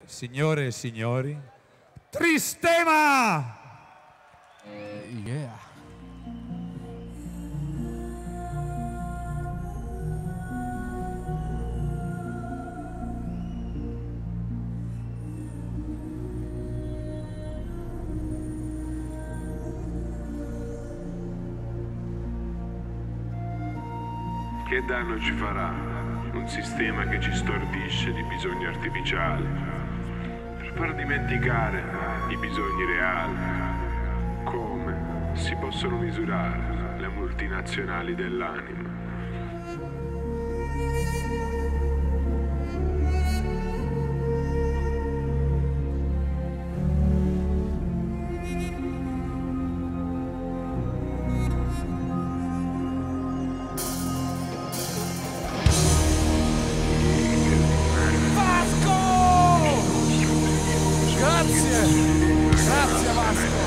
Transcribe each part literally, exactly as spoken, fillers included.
Signore e signori, Tristema! Yeah. Che danno ci farà un sistema che ci stordisce di bisogni artificiali per far dimenticare i bisogni reali? Come si possono misurare le multinazionali dell'anima? Grazie Vasco.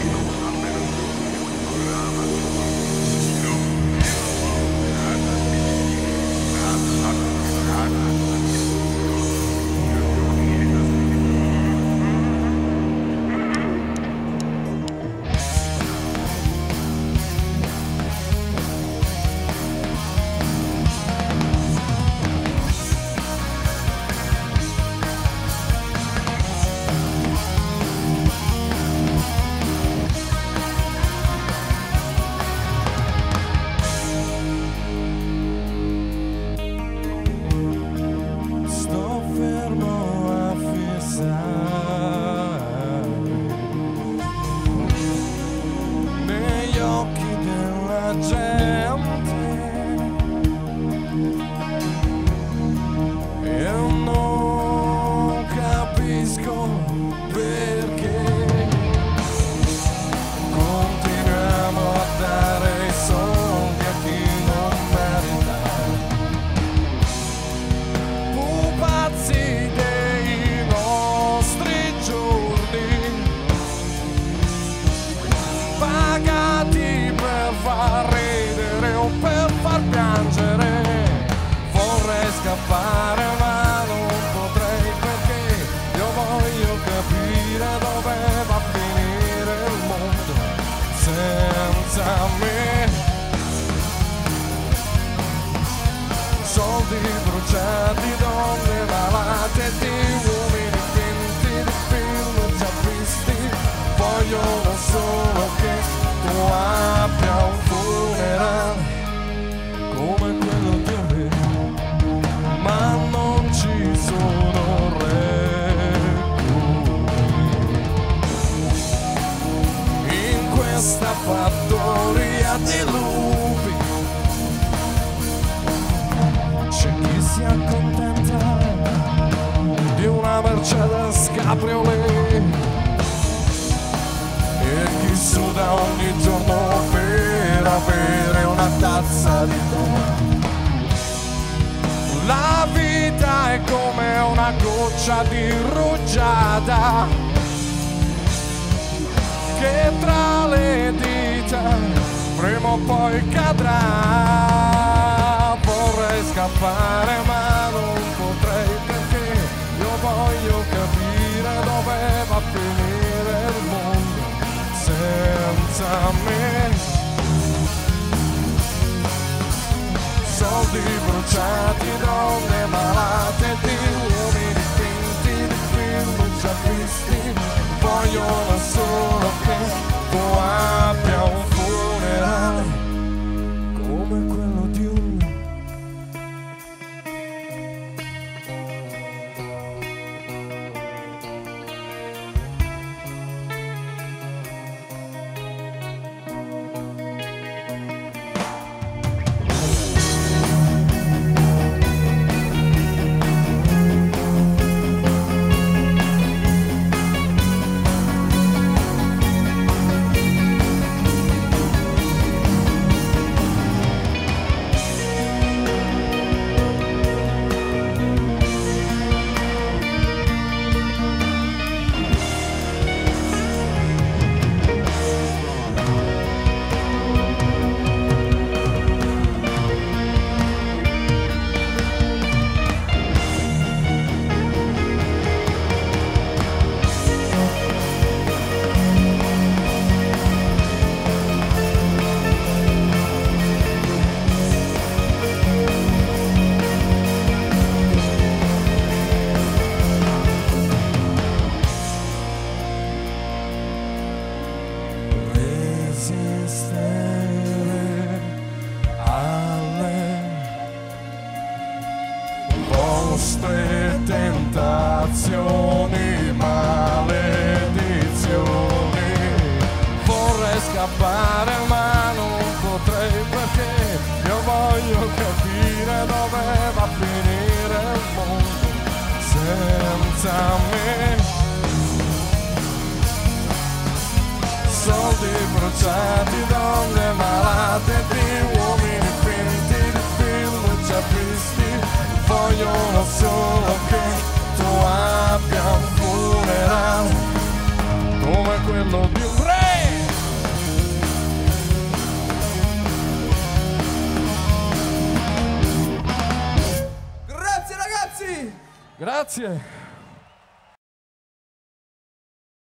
Scappare ma non potrei perché io voglio capire dove va a finire il mondo senza me. Soldi bruciati, donne malate, di uomini finti, di film già visti. Vogliono solo che tu abbia un funerale come quello di me, ma non ci sono regole in questa fattoria di lupi. C'è chi si accontenta di una Mercedes Cabriolet e chi suda ogni giorno per avere una tazza di tè. La vita è come una goccia di rugiada che tra le dita prima o poi cadrà. Vorrei scappare ma non potrei perché io voglio capire dove va a finire il mondo senza me. Soldi bruciati, donne malate, di uomini finti, di film già visti. Vogliono solo che tu abbia un funerale come quello di un maledizioni, maledizioni. Vorrei scappare ma non potrei perché io voglio capire dove va a finire il mondo senza me. Soldi bruciati, donne malate, di uomini finti, di film già visti. Vogliono solo che tu abbia un funerale come quello di un re. Grazie ragazzi! Grazie.